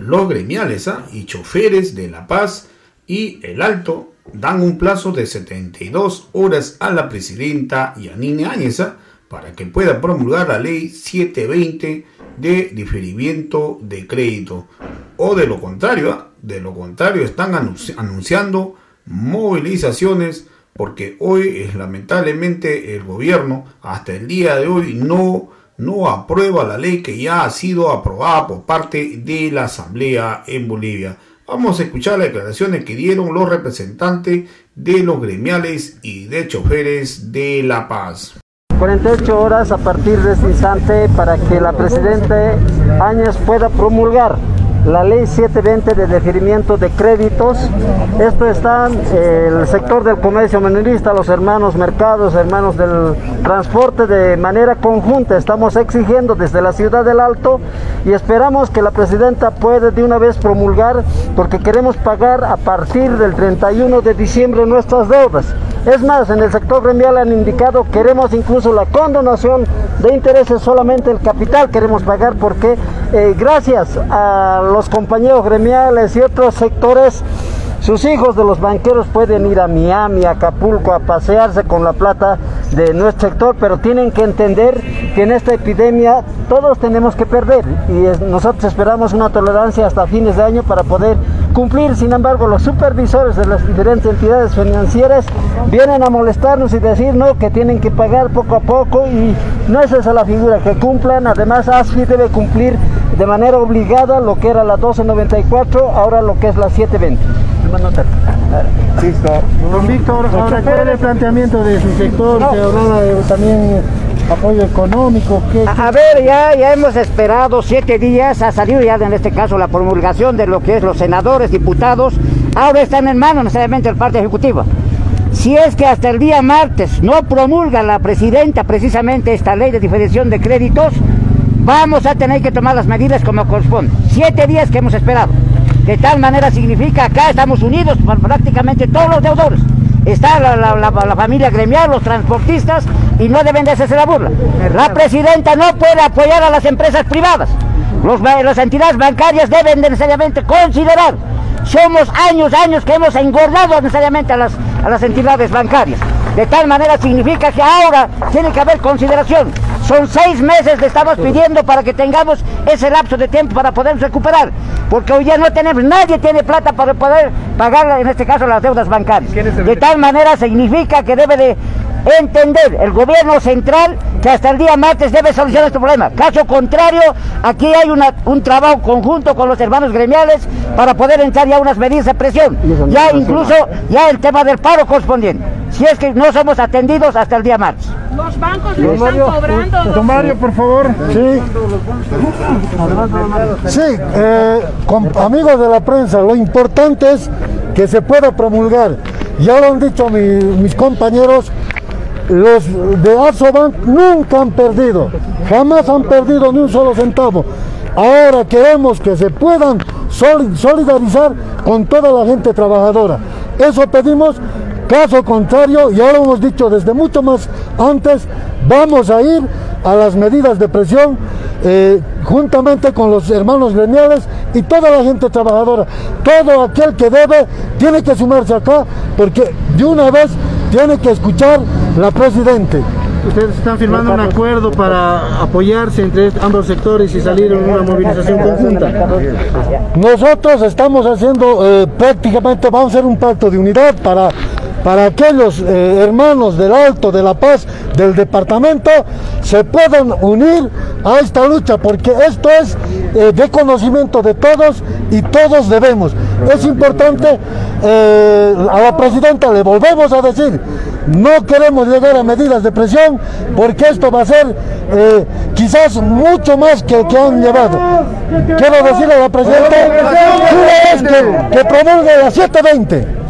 los gremiales y choferes de La Paz y El Alto dan un plazo de 72 horas a la presidenta Yanine Áñez para que pueda promulgar la ley 720 de diferimiento de crédito. O de lo contrario, están anunciando movilizaciones, porque hoy lamentablemente el gobierno hasta el día de hoy no aprueba la ley que ya ha sido aprobada por parte de la Asamblea en Bolivia. Vamos a escuchar las declaraciones que dieron los representantes de los gremiales y de choferes de La Paz. 48 horas a partir de este instante para que la presidenta Áñez pueda promulgar la ley 720 de diferimiento de créditos. Esto está el sector del comercio minorista, los hermanos mercados, hermanos del transporte, de manera conjunta estamos exigiendo desde la ciudad del Alto, y esperamos que la presidenta pueda de una vez promulgar, porque queremos pagar a partir del 31 de diciembre nuestras deudas. Es más, en el sector gremial han indicado, queremos incluso la condonación de intereses, solamente el capital queremos pagar, porque gracias a los compañeros gremiales y otros sectores, sus hijos de los banqueros pueden ir a Miami, a Acapulco, a pasearse con la plata de nuestro sector, pero tienen que entender que en esta epidemia todos tenemos que perder, y nosotros esperamos una tolerancia hasta fines de año para poder cumplir. Sin embargo, los supervisores de las diferentes entidades financieras vienen a molestarnos y decir no, que tienen que pagar poco a poco, y no es esa la figura, que cumplan. Además, ASFI debe cumplir de manera obligada lo que era la 1294, ahora lo que es la 720. Listo. Don Víctor, ahora, ¿cuál es el planteamiento de su sector? Que hablaba de también apoyo económico. A ver, ya hemos esperado 7 días, ha salido ya en este caso la promulgación de lo que es los senadores, diputados, ahora están en manos necesariamente del parte ejecutiva. Si es que hasta el día martes no promulga la presidenta precisamente esta ley de diferenciación de créditos, vamos a tener que tomar las medidas como corresponde. 7 días que hemos esperado. De tal manera significa, acá estamos unidos prácticamente todos los deudores. Está la familia gremial, los transportistas, y no deben de hacerse la burla. La presidenta no puede apoyar a las empresas privadas. Las entidades bancarias deben de necesariamente considerar. Somos años que hemos engordado necesariamente a las entidades bancarias. De tal manera significa que ahora tiene que haber consideración. Son 6 meses le estamos pidiendo para que tengamos ese lapso de tiempo para poder recuperar, porque hoy ya no tenemos, nadie tiene plata para poder pagar, en este caso, las deudas bancarias. De tal manera significa que debe de entender el gobierno central que hasta el día martes debe solucionar este problema. Caso contrario, aquí hay un trabajo conjunto con los hermanos gremiales para poder entrar ya unas medidas de presión, ya incluso ya el tema del paro correspondiente, si es que no somos atendidos hasta el día martes. Los bancos lo están cobrando. Don Mario, por favor. Sí, amigos de la prensa, lo importante es que se pueda promulgar. Ya lo han dicho mis compañeros, los de Asobank nunca han perdido, jamás han perdido ni un solo centavo. Ahora queremos que se puedan solidarizar con toda la gente trabajadora. Eso pedimos. Caso contrario, ya lo hemos dicho desde mucho más antes, vamos a ir a las medidas de presión juntamente con los hermanos gremiales y toda la gente trabajadora. Todo aquel que debe tiene que sumarse acá, porque de una vez tiene que escuchar la presidenta. Ustedes están firmando un acuerdo para apoyarse entre ambos sectores y salir en una movilización conjunta. Nosotros estamos haciendo prácticamente, vamos a hacer un pacto de unidad para aquellos hermanos del Alto, de La Paz, del departamento, se puedan unir a esta lucha, porque esto es de conocimiento de todos y todos debemos. Es importante, a la presidenta le volvemos a decir, no queremos llegar a medidas de presión, porque esto va a ser quizás mucho más que han llevado. Quiero decirle a la presidenta que promulgue la 720.